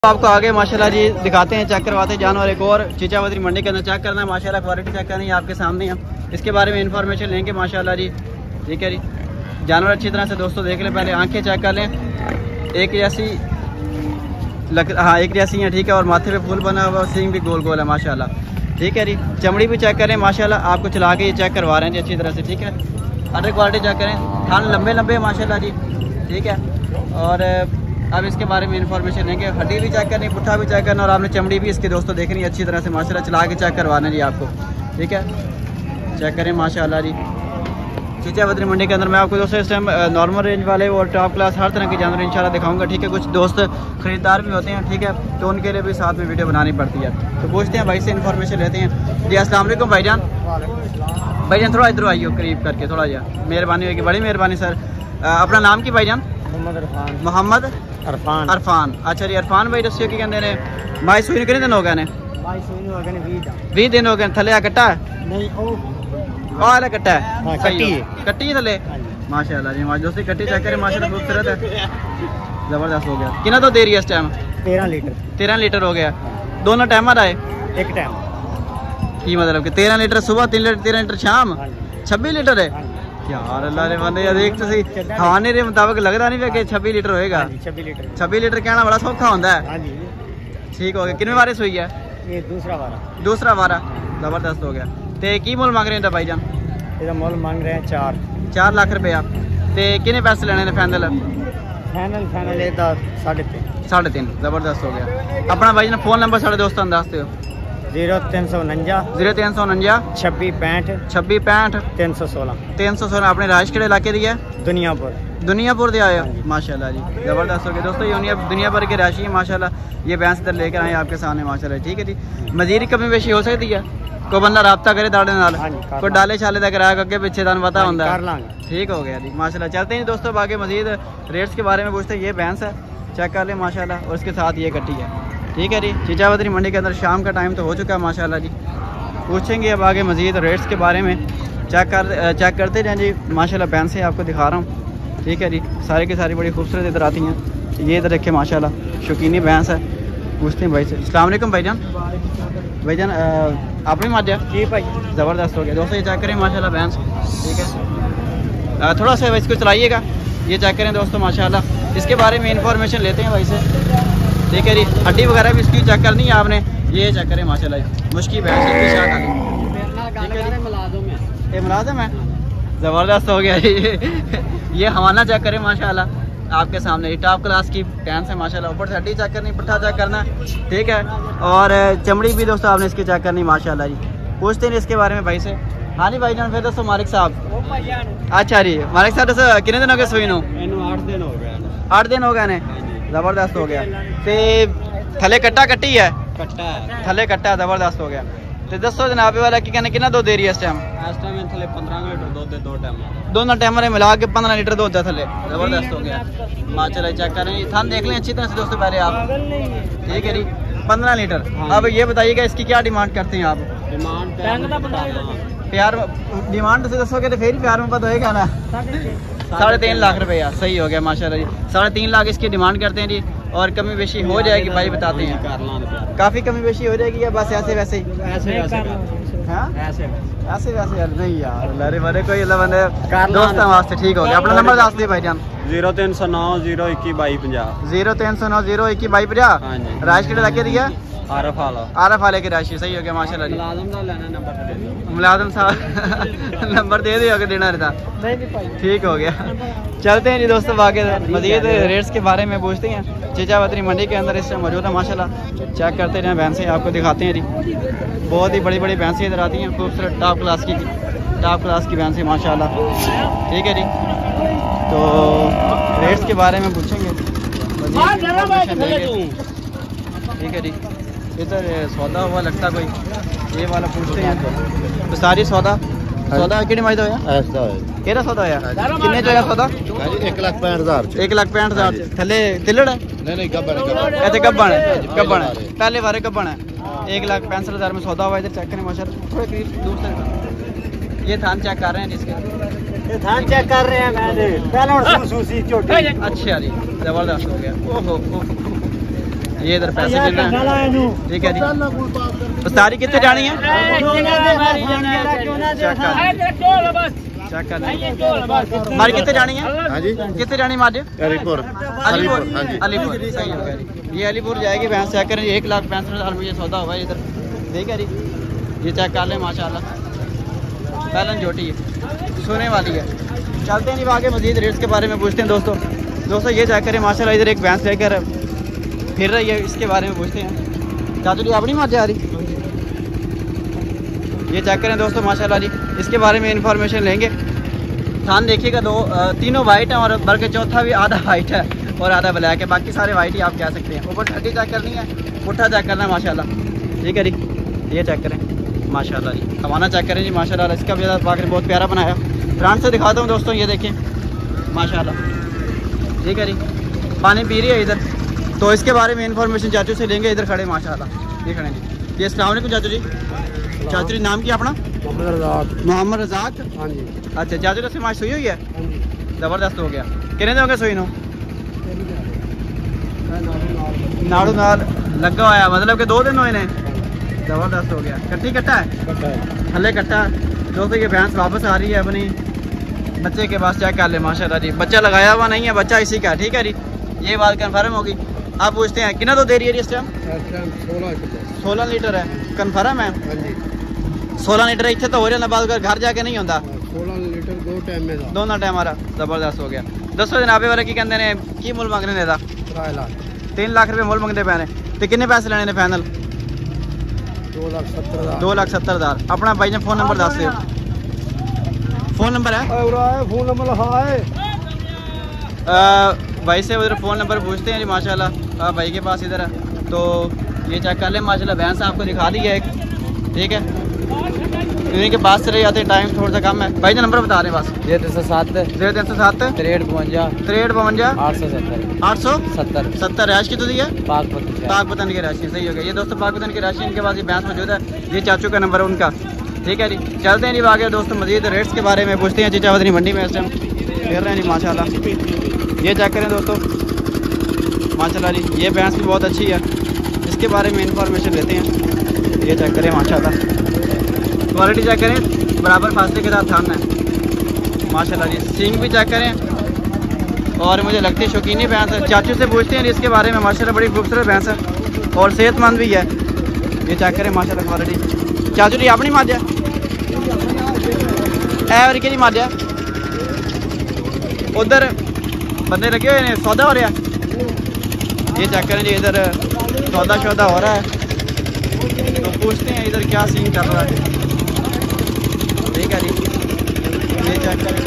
आपको आगे माशाल्लाह जी दिखाते हैं, चेक करवाते हैं जानवर। एक और चीचावतरी मंडी के अंदर चेक करना है माशाल्लाह, क्वालिटी चेक करनी है आपके सामने है। इसके बारे में इन्फॉर्मेशन लेंगे माशाल्लाह जी। ठीक है जी, जानवर अच्छी तरह से दोस्तों देख लें, पहले आंखें चेक कर लें। एक जैसी हाँ एक जैसी है, ठीक है। और माथे पे फूल बना हुआ, सींग भी गोल गोल है माशाल्लाह। ठीक है जी, चमड़ी भी चेक करें माशाल्लाह, आपको चला के ये चेक करवा रहे हैं जी अच्छी तरह से। ठीक है, अदर क्वालिटी चेक करें, थान लंबे लंबे माशाल्लाह जी। ठीक है, और अब इसके बारे में इन्फॉर्मेशन लेंगे। हड्डी भी चेक करनी, पुट्ठा भी चेक करना, और आपने चमड़ी भी इसके दोस्तों देखनी है अच्छी तरह से माशाल्लाह, चला के चेक करवाना जी आपको। ठीक है, चेक करें माशाल्लाह जी। चीचावतरी मंडी के अंदर मैं आपको दोस्तों इस टाइम नॉर्मल रेंज वाले और टॉप क्लास हर तरह के जानवर इंशाल्लाह दिखाऊंगा। ठीक है, कुछ दोस्त खरीदार भी होते हैं, ठीक है, तो उनके लिए भी साथ में वीडियो बनानी पड़ती है। तो पूछते हैं भाई से, इन्फॉर्मेशन लेते हैं जी। अस्सलाम वालेकुम भाईजान। भाईजान थोड़ा इधर आइए करीब करके, थोड़ा जा मेहरबानी होगी, बड़ी मेहरबानी सर। अपना नाम की भाईजान? मोहम्मद अरफान। अच्छा जी अरफान भाई, दस्सियो की कहते हैं भाई सूई कितने दिन हो गए ने? 20 दिन हो गए। थले आ कट्टा है? नहीं वाला कट्टा है, कट्टी है थले माशाल्लाह जी। दोस्तों कट्टी चेक करें माशाल्लाह, खूबसूरत है, जबरदस्त हो गया। कितना तो दे रही है इस टाइम? 13 लीटर हो गया। दोनों टाइम आए? एक टाइम की मतलब कि 13 लीटर सुबह, 13 लीटर शाम, 26 लीटर है यार। अल्लाह रे बंदे यार, एक तो सही खाने के मुताबिक लग रहा नहीं कि 26 लीटर होएगा। 26 लीटर कहना बड़ा सौखा होता है। ठीक हो गया। कितने बारे सुई है? ये दूसरा वारा। जबरदस्त हो गया। ते की मोल मांग रहे हैं भाईजान? इसका मोल मांग रहे हैं 4 लाख रुपया। ते कितने पैसे लेने ने फाइनल? फाइनल 3.5। जबरदस्त हो गया। अपना भाईजान फोन नंबर साढ़े दोस्तों दस दो। 0349 2665 316। अपने राज के इलाके दी है? दुनियापुर दे आए हो माशाल्लाह जी, जबरदस्त हो गया। दोस्तों ये दुनिया भर के राशि है माशाल्लाह। ये भैंस इधर लेकर आए आपके सामने माशाल्लाह। ठीक है जी, मजीद कमी बेशी हो सकती है, कोई बंदा राब्ता करे दाड़े नाल, कोई डाले छाले का किराया अगे पिछे तुहानू पता होंदा है। ठीक हो गया जी माशाल्लाह। चलते हैं दोस्तों आगे, मजीद रेट्स के बारे में पूछते हैं। ये भैंस है, चेक कर ले माशाल्लाह, और इसके साथ ये कट्टी है। ठीक है जी, चीचावतरी मंडी के अंदर शाम का टाइम तो हो चुका है माशाल्लाह जी। पूछेंगे अब आगे मजीद रेट्स के बारे में। चेक करते रहें जी माशाल्लाह। भैंसें आपको दिखा रहा हूँ। ठीक है जी, सारी की सारी बड़ी खूबसूरत इधर आती हैं। ये इधर रखे माशाल्लाह, शौकीनी भैंस है। पूछते हैं भाई से। अस्सलाम वालेकुम भाईजान। भाईजान अपनी माजा? जी भाई। ज़बरदस्त हो गया। दोस्तों ये चेक करें माशाल्लाह भैंस। ठीक है, थोड़ा सा इसको चलाइएगा, ये चेक करें दोस्तों माशाल्लाह। इसके बारे में इंफॉर्मेशन लेते हैं भाई से। ठीक है जी, हड्डी वगैरह भी इसकी चेक करनी है आपने। ये चेक करें माशाल्लाह, मुश्किल भैंस है। ये मुलाजिम है, ज़बरदस्त हो गया ये हवाना चेक करें माशाल्लाह आपके सामने। टॉप क्लास की भैंस है माशाल्लाह। ऊपर से हड्डी चेक करनी, पुट्ठा चेक करना। ठीक है, और चमड़ी भी दोस्तों आपने इसकी चेक करनी माशाल्लाह जी। पूछते हैं इसके बारे में भाई से। हाँ जी भाईजान, फिर दोस्तों मालिक साहब। अच्छा जी मालिक साहब, दसो कितने दिन हो गए सुई नू? 8 दिन हो गए ने। जबरदस्त हो गया। ते थले कट्टा कट्टी है? थले कट्टा, जबरदस्त हो गया। तो दसो जनाब वाला की कहने कितना दूध दे रही है इस टाइम? थले 15 लीटर दूध है, दोनों टाइम मिला के 15 लीटर दूध है थले। जबरदस्त हो गया माशाल्लाह। चेक करें, थान देख लें अच्छी तरह से दोस्तों पहले आप। ठीक है जी, 15 लीटर। अब ये बताइएगा इसकी क्या डिमांड करते हैं आप? प्यार डिमांड से दसोगे तो फिर प्यार में पता होगा ना। 3.5 लाख रुपया। सही हो गया माशाल्लाह जी। 3.5 लाख इसकी डिमांड करते हैं जी। और कमी बेशी हो जाएगी भाई, बताते हैं काफ़ी कमी बेशी हो जाएगी या बस ऐसे वैसे ही? ऐसे वैसे यार नहीं यार, लरे मरे कोई बंदे दोस्तों वास्ते। ठीक हो गया। अपना नंबर दस दिए भाईजान। 0309 021 2250। 0309 021 2250। राज के इलाके दी है? आरफ वाले की राशि। सही हो गया माशाल्लाह जी। मुलाजम साहब नंबर दे दिया देना रहता। ठीक हो गया। चलते हैं जी दोस्तों आगे, मजीद रेट्स के बारे में पूछते हैं। चीचावतरी मंडी के अंदर इस टाइम मौजूद है माशाल्लाह। चेक करते रहें, भैंसें आपको दिखाते हैं जी। बहुत ही बड़ी बड़ी भैंसें इधर आती हैं, खूबसूरत टॉप क्लास की भैंसें माशाल्लाह। ठीक है जी, तो रेट्स के बारे में पूछेंगे। ठीक है जी, इधर सौदा हुआ लगता कोई, ये वाला पूछते हैं। तो सारी सौदा कितनी माइदा होया? केड़ा सौदा होया? कितने जो सौदा? 1,65,000। 1,65,000 थले तिलड़ है? नहीं गब्बन है पहले बारे गब्बन है। 1,65,000 में सौदा हुआ। इधर चेक करें माशाल्लाह, थोड़े करीब दूर से ये थान चेक कर रहे हैं जिसके धान चेक कर रहे हैं। मैंने पहले अच्छा जी, जबरदस्त हो गया। ओहो ये इधर पैसे मिल रहे हैं, ठीक है जी। सारी कितने जानी है? हमारी कितने जानी है? हाँ जी, कितने जानी मार अलीपुर। अलीपुर, हाँ जी, अलीपुर सही हो गया जी। ये अलीपुर जाएगी भैंस, चेक करें 1,65,000 रुपये सौदा हुआ है इधर, ठीक है जी। ये चेक कर लें माशाल्लाह, पहलन जोटी है, सोने वाली है। चलते हैं जी आगे, मजीद रेट्स के बारे में पूछते हैं दोस्तों। ये चेक करें माशाल्लाह, इधर एक भैंस लेकर फिर रही है, इसके बारे में पूछते हैं। चाचू जी अपनी मार आ रही, ये चेक करें दोस्तों माशाल्लाह जी, इसके बारे में इंफॉर्मेशन लेंगे। थान देखिएगा, तीनों वाइट हैं और बल्कि चौथा भी आधा वाइट है और आधा ब्लैक है, बाकी सारे वाइट ही आप कह सकते हैं। ऊपर हड्डी चेक करनी है, पुट्ठा चेक करना है माशाल्लाह, ठीक है जी। ये चेक करें माशाल्लाह जी, हमारा चेक करें जी माशाल्लाह, इसका भी बाकी बहुत प्यारा बनाया। फ्रंट से दिखाता हूँ दोस्तों, ये देखें माशाल्लाह, ठीक है जी। पानी पी रही है इधर, तो इसके बारे में इंफॉर्मेशन चाचू से लेंगे। इधर खड़े माशाल्लाह, ये खड़े जी। ये अस्सलाम वालेकुम चाचू जी। चाचू जी नाम क्या अपना? मोहम्मद रज़ाक। हाँ जी। अच्छा चाचू से माश सुई हुई है, ज़बरदस्त हो गया। कितने दोगे सुई नो? नाड़ू नाल लगा हुआ, मतलब कि 2 दिन हुए ने, ज़बरदस्त हो गया। कट्टी कट्टा है, हल्ले कट्टा दोस्तों। ये भैंस वापस आ रही है अपनी बच्चे के पास, चेक कर ले माशाल्लाह जी। बच्चा लगाया हुआ नहीं है, बच्चा इसी का, ठीक है जी। ये बात कन्फर्म होगी। आप पूछते हैं कितना तो दे रही है इस टाइम? 16 लीटर है, कन्फर्म है? 16 लीटर इतने तो हो रहा, बाद घर जाके नहीं होता। 16 लीटर 2 टाइम में, दोनों टाइम हमारा ज़बरदस्त हो गया। दसो जनाबे वाले की कहते हैं की मुल मंगने देता? 3 लाख रुपये मुल मंगते पैने, तो कितने पैसे लेने ने फाइनल? 2,70,000। अपना भाई ने फ़ोन नंबर दस दो। फ़ोन नंबर है? फोन नंबर है भाई से उधर फ़ोन नंबर पूछते हैं जी माशाल्लाह, भाई के पास इधर है। तो ये चेक कर लें माशाल्लाह, भैंस आपको दिखा दी है एक, ठीक है। इन्हीं के पास चले जाते, टाइम थोड़ा सा कम है। भाई जो नंबर बता रहे हैं बस? 0307 6352 870 870 रैश की तो दी है, पाकपतन पाकपतन की राशि, सही हो गया। ये दोस्तों पाकपतन की राशि, इनके पास ये भैंस मौजूद है। ये चाचू का नंबर है उनका, ठीक है जी। चलते हैं जी आगे दोस्तों, मजीद रेट्स के बारे में पूछते हैं। चिचावदनी मंडी में इस टाइम फिर रहे हैं जी माशाल्लाह। ये चेक करें दोस्तों माशाल्लाह जी, ये भैंस भी बहुत अच्छी है, इसके बारे में इंफॉर्मेशन लेते हैं। ये चेक करें माशाल्लाह, क्वालिटी चेक करें, बराबर फासले के साथ थाना है माशाल्लाह जी। सींग भी चेक करें, और मुझे लगती है शौकीनी भैंस है। चाचू से पूछते हैं इसके बारे में, माशाल्लाह बड़ी खूबसूरत भैंस है और सेहतमंद भी है। ये चेक करें माशाल्लाह क्वालिटी। चाचू जी अपनी माजा और कि माजा उधर बंदे लगे हुए हैं, सौदा हो रहा है। ये चेक करें जी, इधर सौदा शौदा हो रहा है, तो पूछते हैं इधर क्या सीन चल रहा है, ठीक है जी। ये चेक करें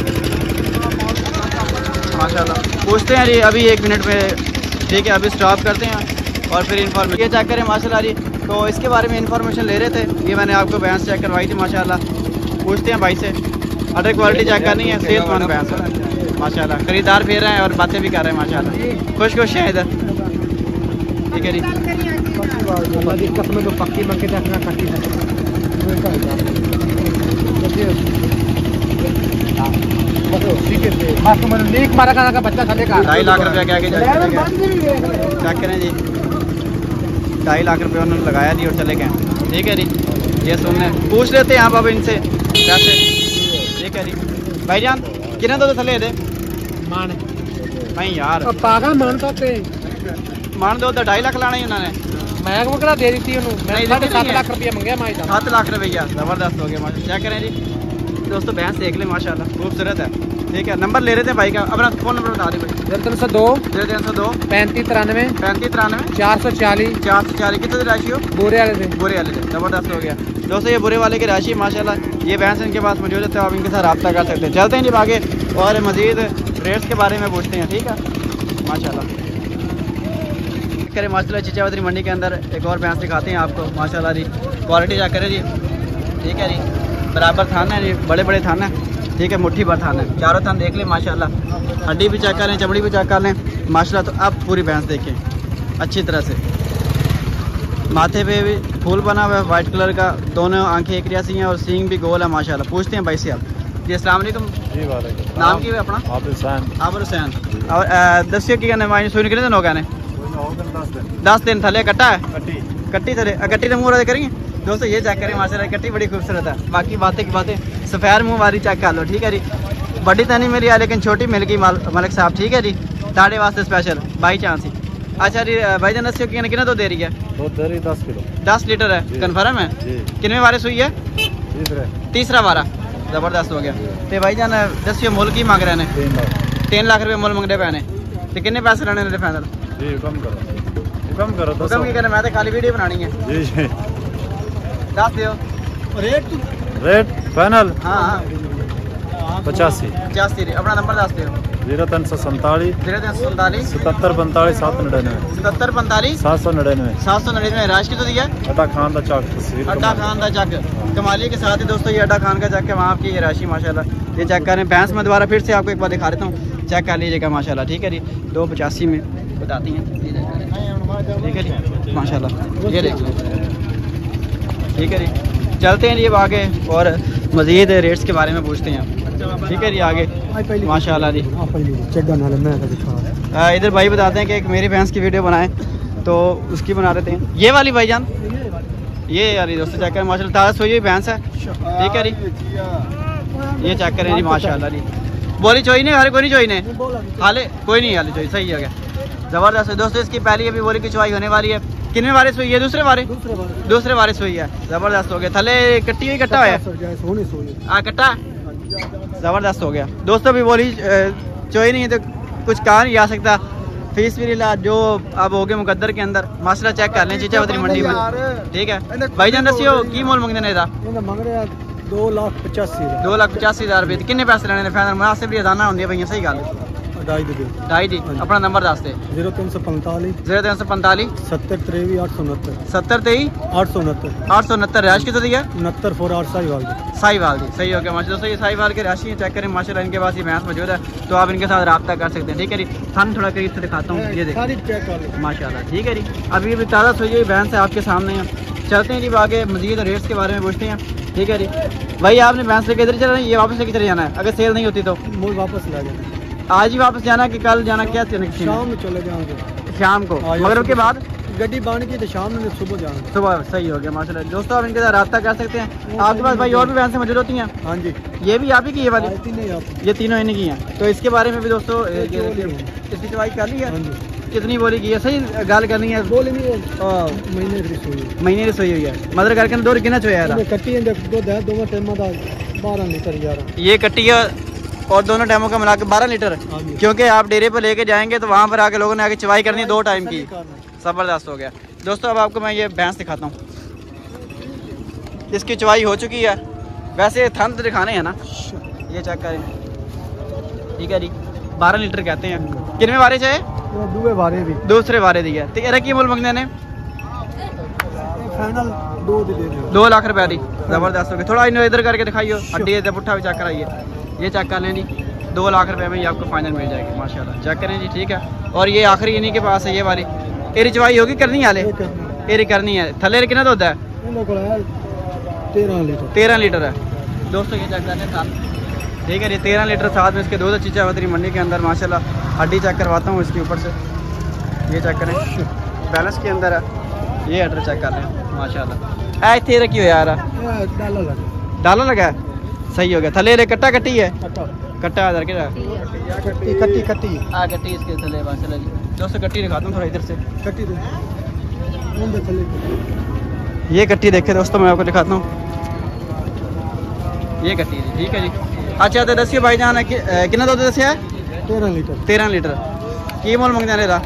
माशाल्लाह, पूछते हैं जी अभी 1 मिनट में, ठीक है। अभी स्टॉप करते हैं और फिर इन्फॉर्मेशन। ये चेक करें माशाल्लाह जी, तो इसके बारे में इंफॉर्मेशन ले रहे थे। ये मैंने आपको भैंस चेक करवाई थी माशाल्लाह। पूछते हैं भाई से, अगर क्वालिटी चेक करनी है, सेहतमंद भैंस है माशाल्लाह। खरीदार फिर रहे हैं और बातें भी कर रहे हैं माशाल्लाह, खुश खुश है इधर, ठीक है जी। ढाई लाख रुपया क्या चेक करें जी, 2.5 लाख रुपये उन्होंने लगाया जी और चले गए, ठीक है जी। ये सुनने पूछ लेते हैं आप अब इनसे कैसे, ठीक है जी। भाईजान कितने तो थले दे नहीं यार, पागल मानता मान दो, 2.5 लाख लाना ही उन्होंने, मैं वगैरह दे दी उन्होंने, 7 लाख रुपया मंगया मैं 7 लाख रुपया, ज़बरदस्त हो गया माशा। क्या करें जी दोस्तों, भैंस देख लें माशाल्लाह, खूबसूरत है, ठीक है। नंबर ले रहे थे भाई का, अपना फ़ोन नंबर बता दें भाई। 0302 3593 440 कितने राशि हो? बुरे वाले से, ज़बरदस्त हो गया दोस्तों। ये बुरे वाले की राशि माशाल्लाह, ये भैंस इनके पास मौजूद है, तो आप इनके साथ रब्ता कर सकते हैं। चलते हैं जी आगे और मज़ीद रेट्स के बारे में पूछते हैं, ठीक है माशाल्लाह। करें माशाल्लाह, चिचावदनी मंडी के अंदर एक और भैंस दिखाते हैं आपको माशाल्लाह जी। क्वालिटी क्या करें जी, ठीक है जी। बराबर थाना है जी, बड़े बड़े थाना है, ठीक है। मुट्ठी भर थाना है, चारों थान देख लें माशाल्लाह। हड्डी भी चेक कर लें, चमड़ी भी चेक कर लें माशाल्लाह। तो अब पूरी भैंस देखें अच्छी तरह से, माथे पे भी फूल बना हुआ है वाइट कलर का, दोनों आंखें एक जैसी हैं और सींग भी गोल है माशाल्लाह। पूछते हैं भाई से आप जी। अस्सलाम वालेकुम जी। वालेकुम। नाम की है अपना? आबिद हुसैन। और दसिए की कहने सुन कितने दिन हो गए? 10 दिन थले कट्टा है कट्टी थले कट्टी ने मुँह करेंगे दोस्तों। ये चेक करें माशाल्लाह कट्टी बड़ी खूबसूरत है। बाकी बातें की बातें सफ़ेद मुँह वाली चेक कर लो ठीक है जी। बड़ी तो नहीं मिली है लेकिन छोटी मिल गई मलिक साहब ठीक है जी। ताड़े वास्ते स्पेशल बाई चांस ही। अच्छा जी भाई जान दस्यो कितना तो दे रही है? 10 किलो 10 लीटर है कन्फर्म है? कितने वारिस हुई है? तीसरा वारा जबरदस्त हो गया। तो भाई जान दस्यो मुल की मांग रहे हैं? 3 लाख रुपये मुल मंगते पे ने। तो कितने पैसे लेने ने फाइनल? कम करो हुक्म की करना मैं तो खाली वीडियो बनानी है। दस दियो रेट फाइनल। हाँ 85 अपना नंबर दस दियो। 0347 0347 7745 799 7745 799 799। राश की तो दिया अड्डा खान का चक तस्वीर अड्डा खान का चक कमाली के साथ ही दोस्तों ये अड्डा खान का चक है। वहाँ की ये राशि माशाल्लाह ये चेक करें। भैंस में दोबारा फिर से आपको एक बार दिखा देता हूँ चेक कर लीजिएगा माशाल्लाह ठीक है जी। 285 में बताती हैं ठीक है जी माशाल्लाह ये देख लो ठीक है जी। चलते हैं जी अब आगे और मज़ीद रेट्स के बारे में पूछते हैं ठीक है जी आगे माशाल्लाह जी। इधर भाई बताते हैं कि एक मेरी भैंस की वीडियो बनाएं तो उसकी बना देते हैं। ये वाली भाईजान ये यारी दोस्तों चेक करें माशाल्लाह ताज़ा सोई हुई भैंस है ठीक है जी। ये चेक करें जी माशाल्लाह जी। बोली चोई नहीं हाले कोई नहीं चोई ने हाले कोई नहीं हाले चोई सही हो गया ज़बरदस्त है दोस्तों। इसकी पहली अभी बोली की चुवाई होने वाली है। कितने वारिस हुई है? दूसरे वारिस हुई है ज़बरदस्त हो गया। थले कट्टी हुई कट्टा है कट्टा ज़बरदस्त हो गया दोस्तों। अभी बोली चोई नहीं है तो कुछ कहा नहीं जा सकता। फीस भी नहीं जो अब हो गए मुकद्दर के अंदर माशरा चेक कर लें चीचावतरी मंडी में ठीक है। भाई जान दसियो की मोल मंगने ने 2,85,000 रुपये। कितने पैसे लेने फाइनल मुनासिब भी अदाना होंगे भैया सही गल ढाई दी। अपना नंबर दस दे 0345 0345 70 869 70 869 रैश की तो दिया 69 साहिवाल दी सही हो गया माशा दोस्तों। ये साहिवाल के राशि है चेक करें माशाल्लाह। इनके पास ये भैंस मौजूद है तो आप इनके साथ रब्ता कर सकते हैं ठीक है जी। थान थोड़ा करीब से दिखाता हूँ ये देखिए माशाल्लाह ठीक है जी। अभी अभी ताज़ा सोई हुई भैंस है आपके सामने है। चलते हैं जी आगे मज़ीद रेट्स के बारे में पूछते हैं ठीक है जी। भाई आपने भैंस लेके इधर चला ये वापस लेके चले जाना है? अगर सेल नहीं होती तो वापस ला जाना आज ही वापस जाना कि कल जाना? क्या शाम में चले जाएंगे शाम को मगरिब के बाद गड्डी बांध की तो शाम में सुबह जाना सुबह सही हो गया माशाल्लाह दोस्तों। आप इनके साथ रब्ता कर सकते हैं। आपके पास भाई और भी भैंसें मौजूद होती हैं? हाँ जी ये भी आप ही की ये वाली ये तीनों इन्हीं की हैं तो इसके बारे में भी दोस्तों इसकी चवाई कर ली है? कितनी बोली की है? सही गाल करनी है महीने की सोई हुई है मतलब करके दो कितना चोया ये कट्टी है और दोनों टाइमों का मिला के 12 लीटर क्योंकि आप डेरे पर लेके जाएंगे तो वहाँ पर आके लोगों ने आके चवाई करनी है 2 टाइम की। ज़बरदस्त हो गया दोस्तों। अब आपको मैं ये भैंस दिखाता हूँ इसकी चवाई हो चुकी है। वैसे थन तो दिखाने हैं ना ये चेक करें ठीक है जी। 12 लीटर कहते हैं। कितने वारे चाहे? दूसरे वारे दिया तो ये की मुल मंगने ने फाइनल 2 लाख रुपये दी ज़बरदस्त हो गया। थोड़ा इन्हें इधर करके दिखाइए हड्डी पुट्ठा भी चेक कराइए ये चेक कर लें जी। 2 लाख रुपए में ये आपको फाइनल मिल जाएगी माशाल्लाह चेक करें जी ठीक है। और ये आखिरी इन्हीं के पास है ये वाली एरी चवाई होगी करनी है एरी करनी है। थले कितना दूध है? 13 लीटर है दोस्तों ये चेक कर लें ठीक है जी। 13 लीटर साथ में इसके दूध चीचावतरी मंडी के अंदर माशाल्लाह। हड्डी चेक करवाता हूँ इसके ऊपर से ये चेक करें बैलेंस के अंदर है। ये एड्रेस चेक कर लें माशाल्लाह। ऐसे रखी हो यार डाला लगा है सही हो गया। थले ले कट्टा कट्टी है कट्टा इधर के कट्टी इसके थले माशाल्लाह जी। दोस्तों कट्टी दिखाता हूँ थोड़ा इधर से ये कट्टी देखे दोस्तों मैं आपको दिखाता हूँ ये कट्टी है ठीक है जी। अच्छा तो दसिए भाई जान कितना दूध दसिया है? 13 लीटर की मोल मंग जाने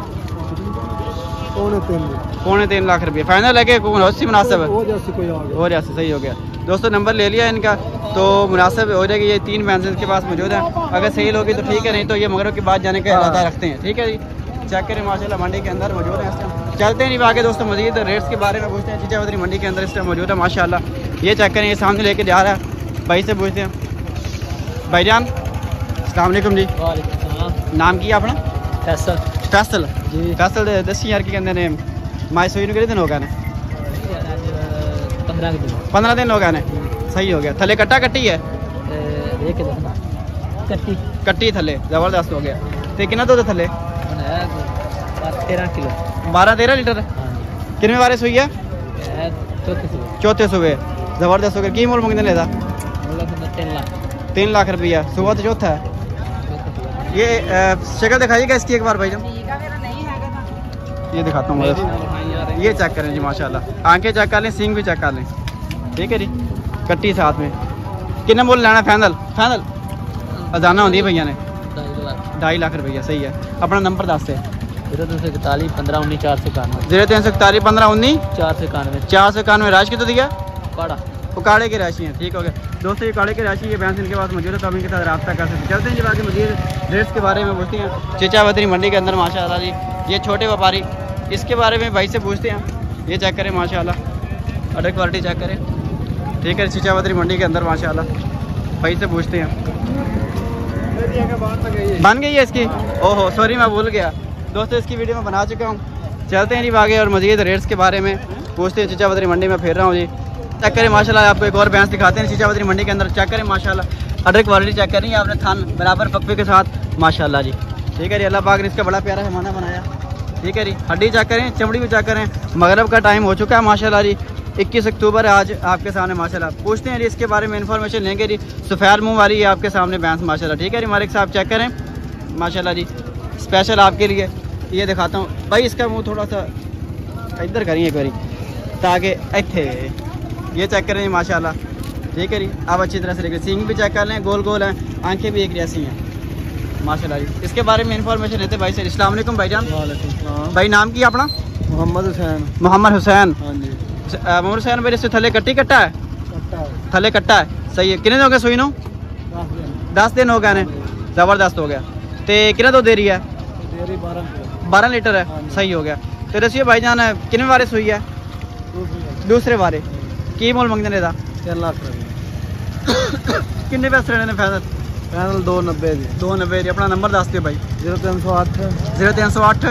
3.5 लाख रुपये फाइनल है कि अस्सी मुनासिब है हो जाए सही हो गया दोस्तों। नंबर ले लिया इनका तो मुनासिब हो जाएगी। ये 3 भैंसें इनके पास मौजूद हैं। अगर सही होगी तो ठीक है नहीं तो ये मगरब के बाद जाने का इरादा रखते हैं ठीक है जी। चेक करें माशाल्लाह मंडी के अंदर मौजूद है इस टाइम। चलते हैं नहीं आगे दोस्तों मजीद रेट्स के बारे में पूछते हैं। चीचावतरी मंडी के अंदर इस टाइम मौजूद है माशाल्लाह। ये चेक करें ये सामने लेके जा रहा है भाई से पूछते हैं। भाईजान अस्सलाम वालेकुम जी नाम की अपना? फैसल जी फैसल दसी यार की कहते हैं माई सोई कितने दिन हो गए? 15 दिन हो गए ने सही हो गया। थले कट्टा कट्टी है कट्टी थले ज़बरदस्त हो गया। तो कितना दूध थले 13 किलो 12-13 लीटर कितने बारे सुई है चौथे सुबह जबरदस्त हो गया की मोल मंगने लेता 3 लाख रुपया सुबह तो चौथा है ये शक्ल दिखाइएगा इसकी एक बार भाई ये दिखाता हूँ ये चेक करें जी माशाल्लाह आंखें चेक कर लें सींग भी चेक कर लें ठीक है जी कट्टी साथ में कितने मोल लेना फाइनल अजाना होती है भैया ने 2.5 लाख रुपया सही है अपना नंबर दस है 0341 15 19 491 0341 15 19 491 491 राश की तो दिया काड़ा काड़े की राशि है ठीक हो गया दोस्तों ये काड़े की राशि ये भैंस इनके पास मौजूद है तो आप इनके साथ रब्ता कर सकते हैं चलते हैं जी बाकी मजीद रेट्स के बारे में पूछते हैं चिचावतरी मंडी के अंदर माशाल्लाह जी ये छोटे व्यापारी इसके बारे में भाई से पूछते हैं ये चेक करें माशाल्लाह अडर क्वालिटी चेक करें ठीक है चिचावतरी मंडी के अंदर माशाल्लाह भाई से पूछते हैं बन गई है इसकी ओहो सॉरी मैं भूल गया दोस्तों इसकी वीडियो में बना चुका हूँ चलते हैं जी आगे और मजीद रेट्स के बारे में पूछते हैं चिचावतरी मंडी में फिर रहा हूँ जी चेक करें माशाल्लाह आपको एक और भैंस दिखाते हैं चिचावतरी मंडी के अंदर चेक करें माशाल्लाह अडर क्वालिटी चेक करें आपने थान बराबर फकफे के साथ माशाल्लाह जी ठीक है जी अल्लाह पाक ने इसका बड़ा प्यारा हैवाना बनाया ठीक है जी हड्डी चेक करें चमड़ी भी चेक करें मगरब का टाइम हो चुका है माशाल्लाह जी 21 अक्टूबर आज आपके सामने माशाल्लाह पूछते हैं जी इसके बारे में इन्फॉर्मेशन लेंगे जी सफ़ेद मुंह वाली है आपके सामने भैंस माशाल्लाह ठीक है जी मालिक साहब चेक करें माशाल्लाह जी स्पेशल आपके लिए ये दिखाता हूँ भाई इसका मुंह थोड़ा सा इधर करिए एक बारी ताकि इत्थे ये चेक करें माशाल्लाह ठीक है जी आप अच्छी तरह से देखें सींग भी चेक कर लें गोल गोल हैं आंखें भी एक जैसी हैं माशाल्लाह जी इसके बारे में इन्फॉर्मेशन लेते भाई से अस्सलाम वालेकुम भाईजान भाई नाम की अपना मोहम्मद हुसैन मोहम्मद हुसैन हाँ जी मोहम्मद हुसैन भाई इससे थले कट्टी कट्टा है थले कट्टा है सही है कितने दिन हो गए सुई नो 10 दिन हो गए ने ज़बरदस्त हो गया तो कितना दो दे रही है 12 लीटर है सही हो गया तो दसिए भाईजान कितने बारे सुई है दूसरे बारे की मोल मंगने का 3 लाख किन्ने पैसे लेने फाइनल 290 जी अपना नंबर दस दियो भाई 0308 0308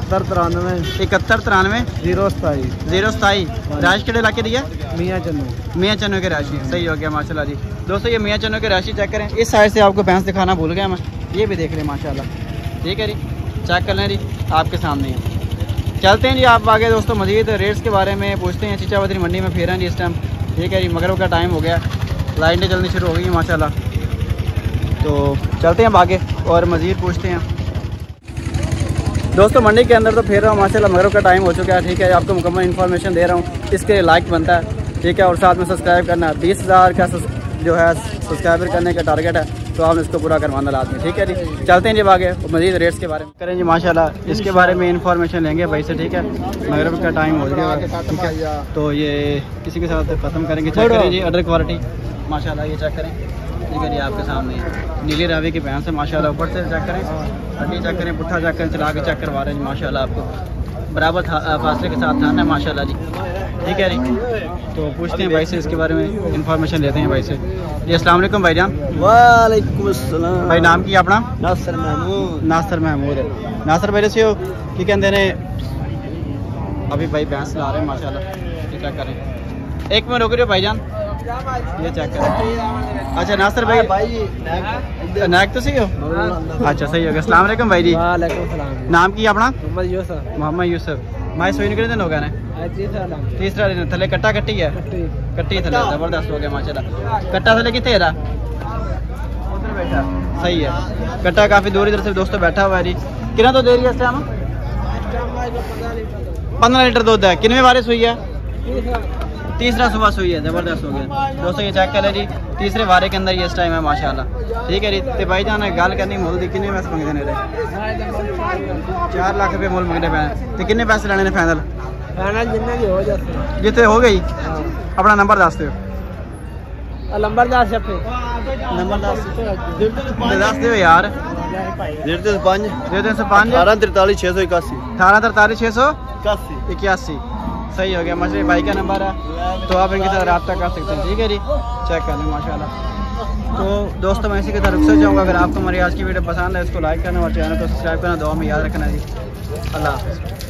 7193 027 राश के इलाके दी है मियाँ चन्नू की राशि सही हो गया माशाल्लाह जी दोस्तों ये मियाँ चन्नू की राशि चेक करें इस साइड से आपको भैंस दिखाना भूल गया मैं ये भी देख लें माशाल्लाह ठीक है जी चेक कर लें जी आपके सामने ही चलते हैं जी आप आगे दोस्तों मजीद रेट्स के बारे में पूछते हैं चिचावतरी मंडी में फिर हैं जी इस टाइम ठीक है जी मगरब का टाइम हो गया लाइटें जल्दी शुरू हो गई हैं माशाल्लाह तो चलते हैं आगे और मज़ीद पूछते हैं दोस्तों मंडी के अंदर तो फिर रहा हूँ माशाल्लाह मगरब का टाइम हो चुका है ठीक है आपको मुकम्मल इन्फॉर्मेशन दे रहा हूँ इसके लाइक बनता है ठीक है और साथ में सब्सक्राइब करना 20,000 का जो है सब्सक्राइबर करने का टारगेट है तो आपने इसको पूरा करवाना लाजमी ठीक है जी चलते हैं जी आगे और मज़ीद रेट्स के बारे में करें जी माशाल्लाह इसके बारे में इन्फॉर्मेशन लेंगे भाई से ठीक है मगरब का टाइम हो गया ठीक है तो ये किसी के साथ ख़त्म करेंगे चेक करें जी अडर क्वालिटी माशाल्लाह ये चेक करें ठीक है जी आपके सामने नीली रावी की भैंस है माशाल्लाह ऊपर से चेक करें हड्डी चेक करें पुट्ठा चेक करें चला के चेक करवा रहे हैं जी माशाल्लाह आपको बराबर फासले के साथ थाना है माशाल्लाह जी ठीक है जी तो पूछते हैं भाई से इसके बारे में इन्फॉर्मेशन लेते हैं भाई से जी अस्सलाम वालेकुम भाईजान वालेकुम अस्सलाम भाई नाम की अपना नासिर महमूद है नासिर भाई से हो कि कहते हैं अभी भाई भैंस ला रहे हैं माशाल्लाह ये चेक करें एक मिनट रुक रहे हो भाईजान ये चेक करें अच्छा नासिर भाई नायक तो सही हो अच्छा सही हो गया अस्सलाम वालेकुम भाई जी नाम की अपना मोहम्मद यूसुफ माई सोई निकले दिन हो गए तीसरा दिन थले कट्टा कट्टी है कट्टी थले जबरदस्त हो गया माशाल्लाह कट्टा थले कितने है उधर बैठा सही है कट्टा काफी दूर इधर से दोस्तों बैठा हुआ है जी कितना तो दे रही है इस टाइम 15 लीटर दूध है कितने बारिश हुई है तीसरा सुबह सुई है जबरदस्त हो गया दोस्तों ये चेक कर ले जी तीसरे वारे के अंदर ये इस टाइम है माशाल्लाह ठीक है जी तो भाई जान गल करनी मुल दी कितने पैसे मंगते ने 4 लाख रुपये मुल मंगने पे तो कितने पैसे लेने ने फाइनल जितने हो गई अपना नंबर दस दो नंबर दस दो यार 05 1843 सही हो गया मछली भाई का नंबर है तो आप इनके साथ रब्ता कर सकते हैं ठीक है जी चेक कर लें माशाल्लाह तो दोस्तों मैं इसी के साथ रुक जाऊँगा अगर आपको हमारी आज की वीडियो पसंद है इसको लाइक करना और चैनल को सब्सक्राइब करना दुआ में याद रखना जी अल्लाह हाफ़िज़।